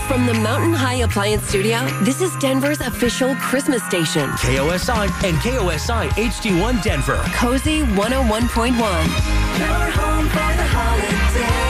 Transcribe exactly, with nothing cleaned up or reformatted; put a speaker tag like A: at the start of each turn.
A: From the Mountain High Appliance Studio, this is Denver's official Christmas station.
B: K O S I and K O S I H D one Denver.
A: KOSI one oh one point one.
C: Your home for the holidays.